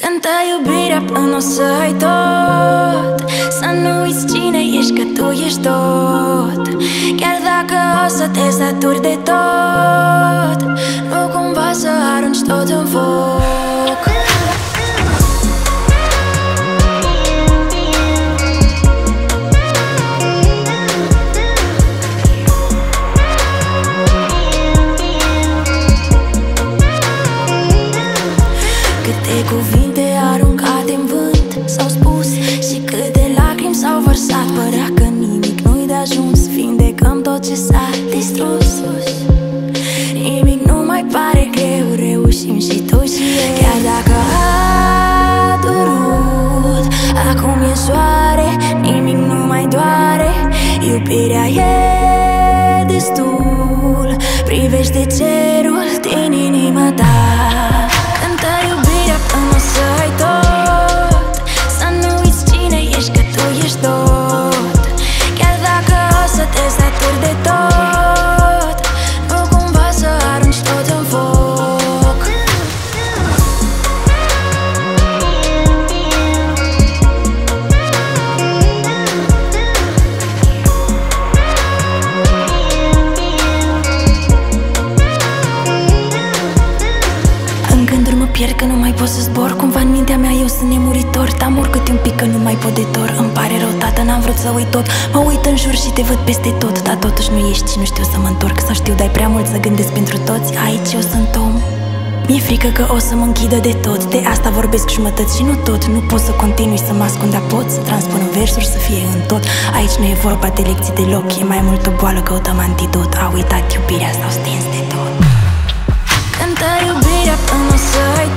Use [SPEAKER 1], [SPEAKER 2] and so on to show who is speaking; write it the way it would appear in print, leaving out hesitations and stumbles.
[SPEAKER 1] Cântă iubirea până o să ai tot. Să nu uiți cine ești, că tu ești tot. Chiar dacă o să te saturi de tot, nu cumva să arunci tot în foc. Câte cuvinte aruncate în vânt s-au spus și câte lacrimi s-au vărsat. Părea că nimic nu-i de ajuns, vindecăm tot ce s-a distrus. Nimic nu mai pare greu, reușim și tu și eu. Chiar dacă a durut, acum e soare, nimic nu mai doare. Iubirea e destul, privește cerul din inima ta. Cântă iubirea până o să ai tot. Să nu uiți cine ești, că tu ești tot. Chiar dacă o să te saturi de tot, nu cumva să arunci tot în foc. În gânduri mă pierd că nu mai pot să zbor. Cumva în mintea mea eu sunt nemuritor. T-amor câte un pic că nu mai pot de dor. Îmi pare rău, tată, n-am vrut să uit tot. Mă uit în jur și te văd peste tot. Dar totuși nu ești și nu știu să mă întorc. Sau știu, dai prea mult să gândesc pentru toți. Aici eu sunt om. Mi-e frică că o să mă închidă de tot. De asta vorbesc jumătăți și nu tot. Nu pot să continui să mă ascund, dar pot să transpun în versuri, să fie în tot. Aici nu e vorba de lecții deloc. E mai mult o boală, căutăm antidot. A uitat iubirea sau stins de tot. Cântă iubirea până o să ai